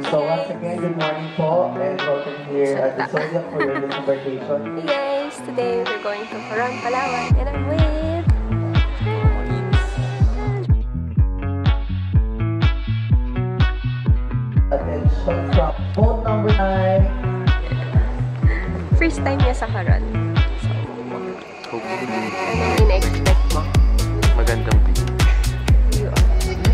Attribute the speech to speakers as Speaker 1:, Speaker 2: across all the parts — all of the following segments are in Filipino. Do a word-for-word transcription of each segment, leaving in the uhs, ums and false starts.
Speaker 1: So once again, good morning po, and welcome here at the Zodiac for your little vacation.
Speaker 2: Yes, today we're going to Coron, Palawan, and I'm with...
Speaker 1: Attention from phone number nine.
Speaker 2: First time niya sa Coron. So, anong ina-expect mo?
Speaker 3: Magandang view.
Speaker 2: View of...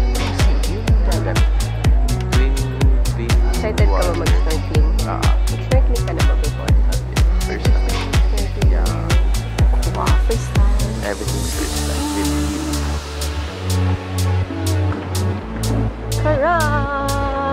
Speaker 2: Excited ka ba mag-snorkeling?
Speaker 3: Ah.
Speaker 2: Mag-snorkeling ka na ba before?
Speaker 3: First time.
Speaker 2: Snorkeling?
Speaker 3: Yeah.
Speaker 2: Wow, first time.
Speaker 3: Everything's first time with you.
Speaker 2: Coron!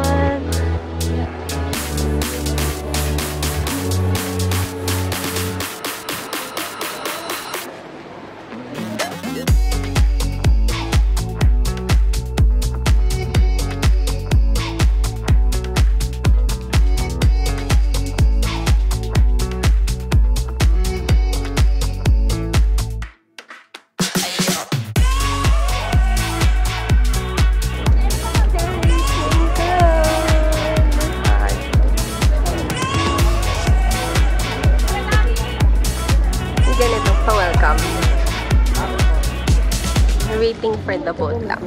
Speaker 2: Ganito pa-welcome. Waiting for the boat lang.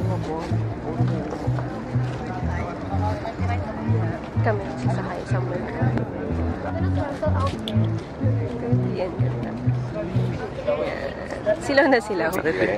Speaker 2: Kami sasakay somewhere. Yan, ganda. Yan. Silaw na silaw.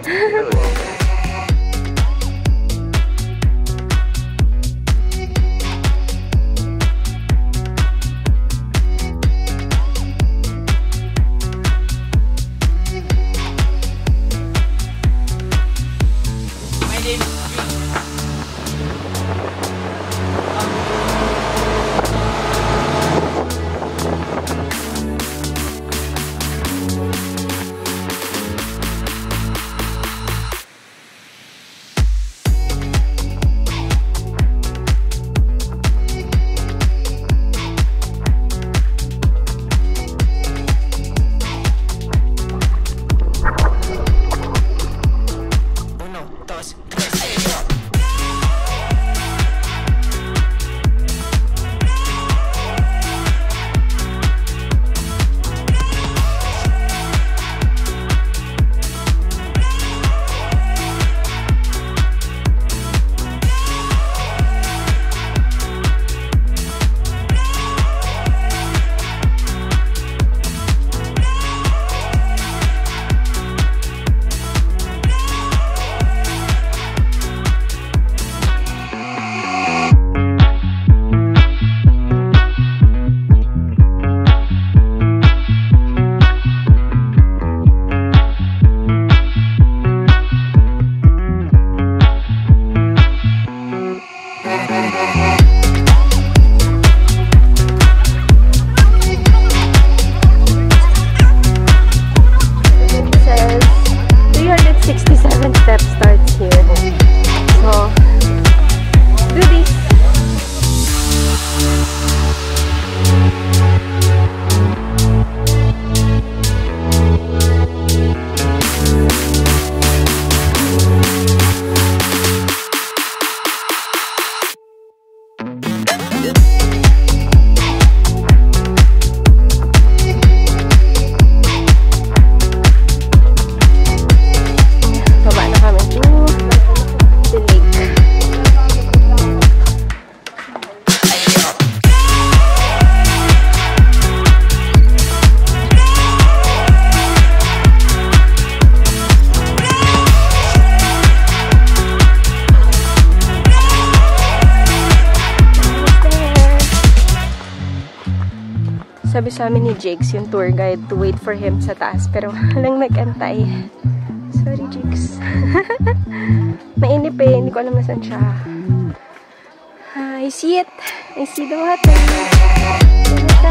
Speaker 2: Sabi sa amin ni Jigs, yung tour guide, to wait for him sa taas. Pero walang nag-antay. Sorry, Jigs. Mainip eh. Hindi ko alam na saan siya. I see it. I see the water. Ano siya?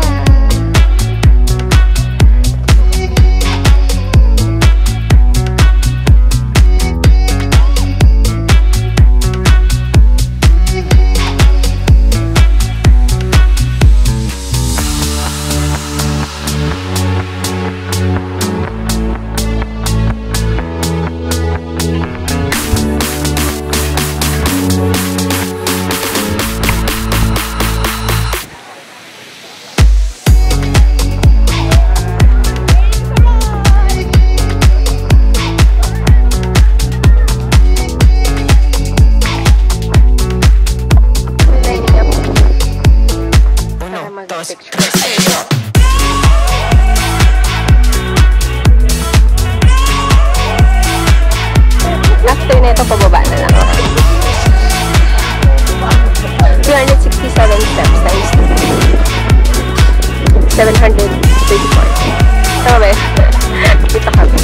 Speaker 2: seven hundred thirty-four. Tama ba yun? Kita kami.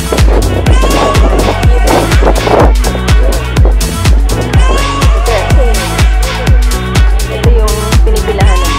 Speaker 2: Ito yung pinipilahan ng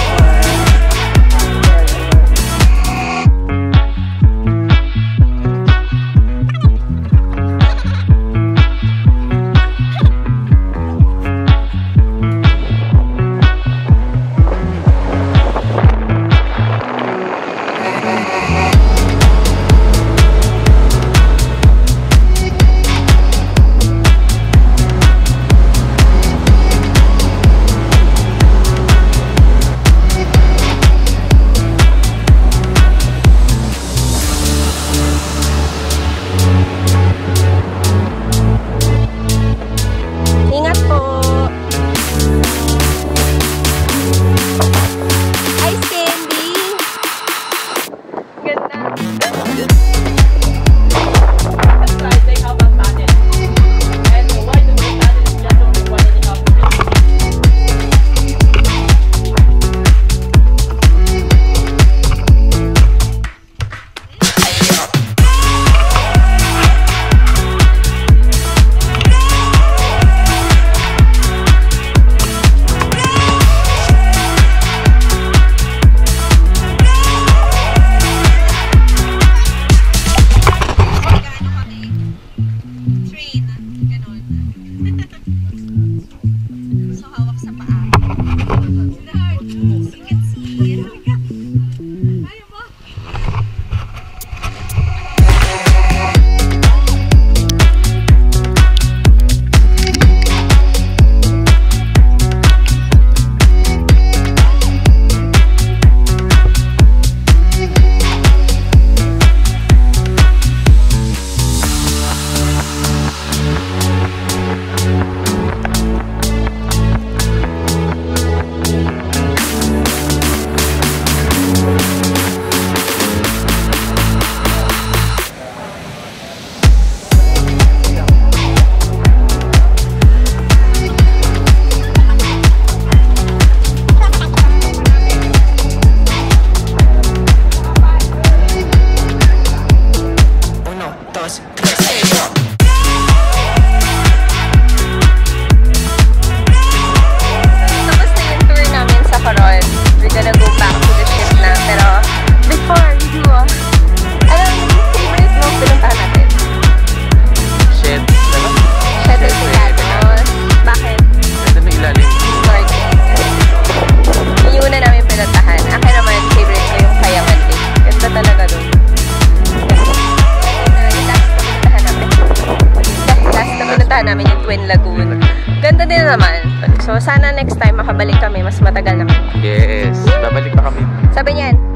Speaker 2: namin yung Twin Lagoon. Ganda din naman. So, sana next time makabalik kami. Mas matagal naman.
Speaker 3: Yes. Babalik pa kami.
Speaker 2: Sabi niyan,